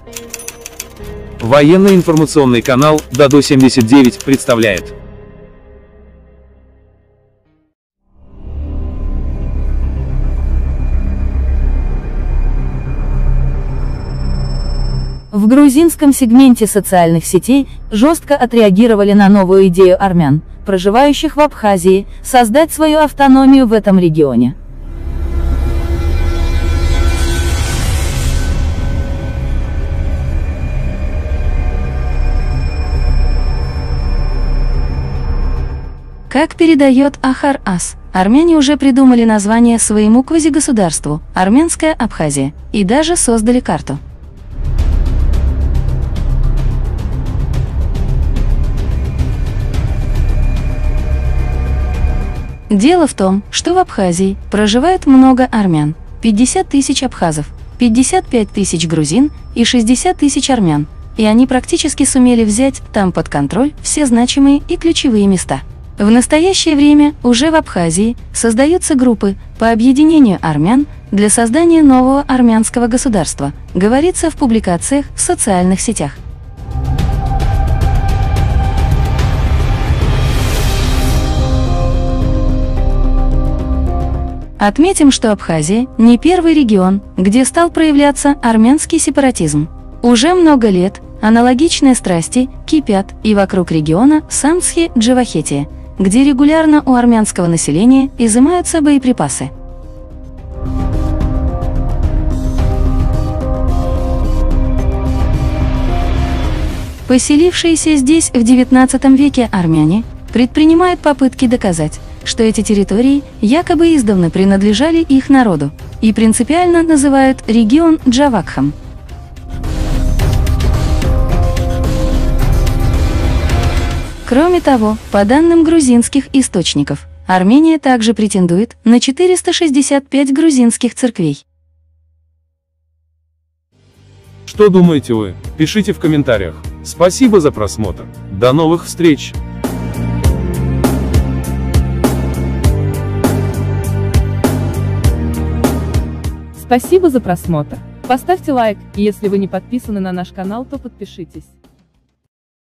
Военно-информационный канал Дадо-79 представляет. В грузинском сегменте социальных сетей жестко отреагировали на новую идею армян, проживающих в Абхазии, создать свою автономию в этом регионе. Как передает Ахар Ас, армяне уже придумали название своему квазигосударству – Армянская Абхазия, и даже создали карту. Дело в том, что в Абхазии проживает много армян, 50 тысяч абхазов, 55 тысяч грузин и 60 тысяч армян, и они практически сумели взять там под контроль все значимые и ключевые места. В настоящее время уже в Абхазии создаются группы по объединению армян для создания нового армянского государства, говорится в публикациях в социальных сетях. Отметим, что Абхазия не первый регион, где стал проявляться армянский сепаратизм. Уже много лет аналогичные страсти кипят и вокруг региона Самсхи-Джавахетия, где регулярно у армянского населения изымаются боеприпасы. Поселившиеся здесь в XIX веке армяне предпринимают попытки доказать, что эти территории якобы издавна принадлежали их народу, и принципиально называют регион Джавакхом. Кроме того, по данным грузинских источников, Армения также претендует на 465 грузинских церквей. Что думаете вы? Пишите в комментариях. Спасибо за просмотр. До новых встреч! Спасибо за просмотр. Поставьте лайк, и если вы не подписаны на наш канал, то подпишитесь.